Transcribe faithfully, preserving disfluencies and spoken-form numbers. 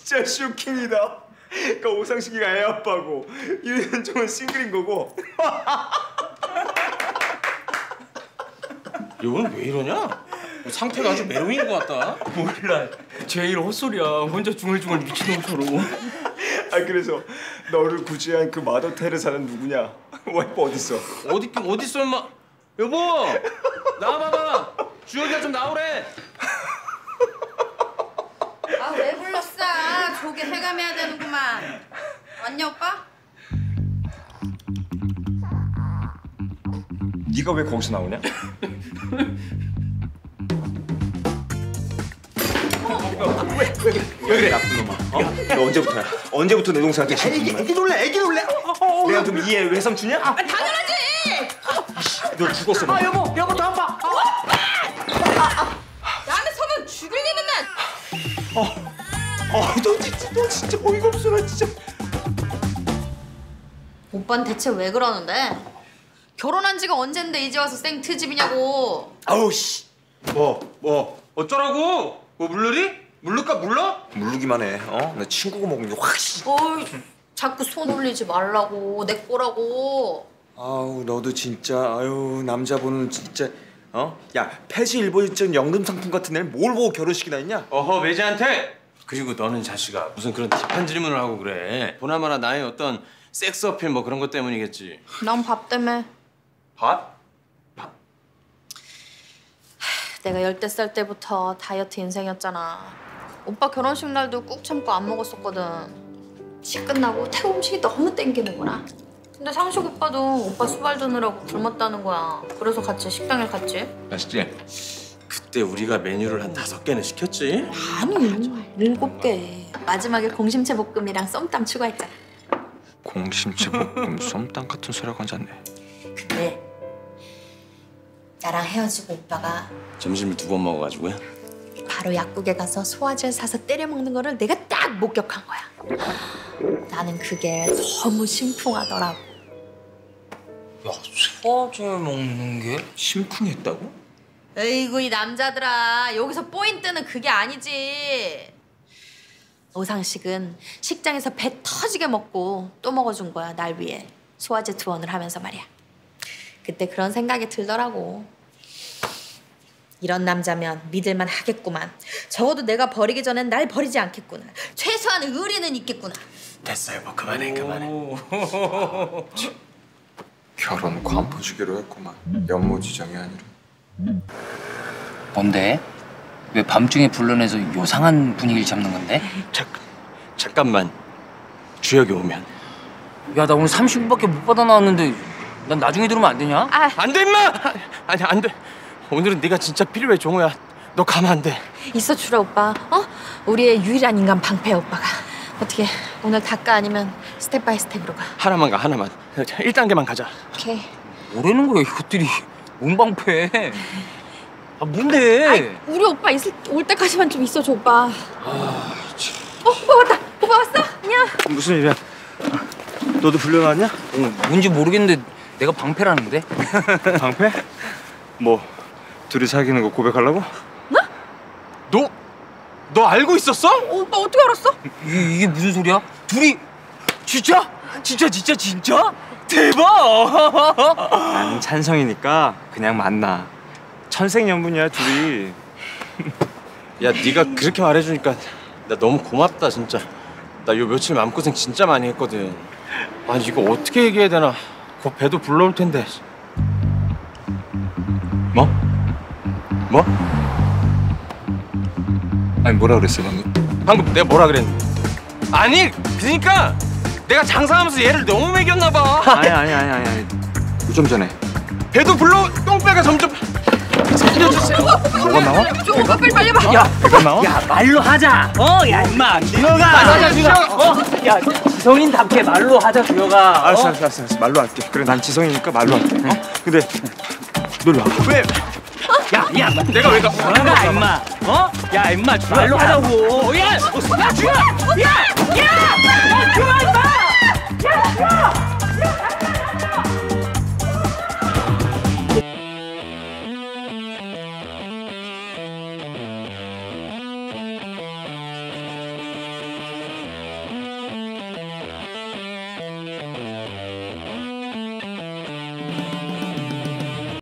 진짜 쇼킹이다. 그러니까 오상식이가 애 아빠고 유현정은 싱글인 거고. 이거는 왜 이러냐? 상태가 아주 메롱인 것 같다. 몰라. 제일 헛소리야. 혼자 중얼중얼 미친놈처럼. 아 그래서 너를 구제한 그 마더 테레사는 누구냐? 와이프 어딨어? 어디 어딨어 임마? 여보 나와봐봐. 주혁이가 좀 나오래. 아 왜 불렀어? 조개 해감해야 되는구만. 왔냐 오빠? 네가 왜 거기서 나오냐? 왜, 왜, 왜 그래 나쁜 놈아? 어? 너 언제부터야? 언제부터 내 동생한테 애기, 애기 놀래, 애기 놀래? 어, 어, 어. 내가 좀 이해 외삼촌이야? 아 당연하지! 너 죽었어. 아 여보, 여보 더 아파. 어? 아, 아. 나한테 서면 죽일 리는 난. 어, 어, 너 진짜, 너 진짜 어이가 없어, 나 진짜. 오빠는 대체 왜 그러는데? 결혼한 지가 언젠데 이제 와서 생트집이냐고. 아우 씨. 뭐, 뭐 어쩌라고? 뭐 물르리? 물를까 물러? 물르기만 해. 어? 나 친구가 먹은 게 확. 어이, 자꾸 손 올리지 말라고. 내 거라고. 아우 너도 진짜 아유 남자 보는 진짜 어? 야 폐지일보일전 연금 상품 같은 애를 뭘 보고 결혼식이나 했냐? 어허 매지한테. 그리고 너는 자식아 무슨 그런 딥한 질문을 하고 그래. 보나마나 나의 어떤 섹스 어필 뭐 그런 것 때문이겠지. 난 밥 때문에. 밥? 내가 열댓 살 때부터 다이어트 인생이었잖아. 오빠 결혼식 날도 꾹 참고 안 먹었었거든. 식 끝나고 태국 음식이 너무 땡기는구나. 근데 상식 오빠도 오빠 수발 드느라고 굶었다는 거야. 그래서 같이 식당에 갔지. 맛있지? 그때 우리가 메뉴를 한 다섯 개는 시켰지? 아니, 일곱 개. 마지막에 공심채 볶음이랑 썸땀 추가했잖아. 공심채 볶음 쏨땀 같은 소리가 앉았네. 근데 나랑 헤어지고 오빠가 점심을 두 번 먹어가지고요? 바로 약국에 가서 소화제 사서 때려 먹는 거를 내가 딱 목격한 거야. 나는 그게 너무 심쿵하더라고. 야, 소화제 먹는 게 심쿵했다고? 에이구 이 남자들아, 여기서 포인트는 그게 아니지. 오상식은 식장에서 배 터지게 먹고 또 먹어준 거야, 날 위해. 소화제 투혼을 하면서 말이야. 그때 그런 생각이 들더라고. 이런 남자면 믿을만 하겠구만. 적어도 내가 버리기 전엔 날 버리지 않겠구나. 최소한 의리는 있겠구나. 됐어 여보 그만해 그만해. 결혼 관포 주기로 했구만. 연모지정이 아니라. 뭔데? 왜 밤중에 불러내서 요상한 분위기를 잡는 건데? 잠, 잠깐만 주혁이 오면. 야, 나 오늘 삼십 분밖에 못 받아 나왔는데 난 나중에 들으면 안 되냐? 아, 안 돼 임마! 아니 안 돼. 오늘은 네가 진짜 필요해 종호야. 너 가면 안 돼. 있어 주라 오빠. 어? 우리의 유일한 인간 방패 오빠가. 어떻게 오늘 닭가 아니면 스텝 바이 스텝으로 가. 하나만 가 하나만. 일 단계만 가자. 오케이. 뭐라는 거야 이것들이. 문방패. 아 뭔데? 아이, 우리 오빠 있을 올 때까지만 좀 있어줘 오빠. 아, 참. 어, 오빠 왔다. 오빠 왔어? 안녕. 무슨 일이야? 너도 불려놨냐? 어, 뭔지 모르겠는데 내가 방패라는데? 방패? 뭐 둘이 사귀는 거 고백하려고? 뭐? 너? 너 알고 있었어? 어, 오빠 어떻게 알았어? 이, 이게 무슨 소리야? 둘이 진짜? 진짜 진짜 진짜? 대박! 나는 찬성이니까 그냥 만나. 천생연분이야 둘이. 야 네가 그렇게 말해주니까 나 너무 고맙다 진짜. 나 요 며칠 마음고생 진짜 많이 했거든. 아니 이거 어떻게 얘기해야 되나. 곧 배도 불러올 텐데. 뭐? 뭐? 아니 뭐라 그랬어 방금? 방금 내가 뭐라 그랬는데? 아니 그러니까 내가 장사하면서 얘를 너무 먹였나 봐. 아니 아니 아니 아니 아니. 좀 전에 배도 불러 똥배가 점점. 살려주세요. 뭐가 나와? 오빠 빨리 빨리 봐. 야, 배가 나와? 야 말로 하자. 어, 야 임마, 주혁아. 하자 주혁아. 어, 야 지성인답게 말로 하자 주혁아. 알았어, 알았어, 알았어, 알았어. 말로 할게. 그래, 난 지성이니까 말로 할게. 어? 근데 너 일로 와봐. 왜? 야, 야, 내가 왜 가? 주혁아 임마. 어? 야 임마, 말로 하자고. 야, 야 주혁아. 야, 야, 야, 그만 임마. 야, 야.